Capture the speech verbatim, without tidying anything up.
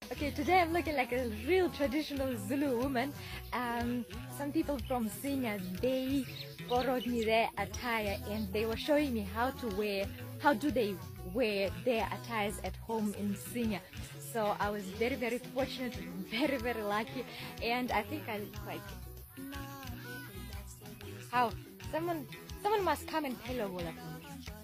Okay, today I'm looking like a real traditional Zulu woman. Um, some people from Sinya, they borrowed me their attire and they were showing me how to wear, how do they wear their attires at home in Sinya. So I was very, very fortunate, very, very lucky, and I think I like how someone, someone must come and tell her.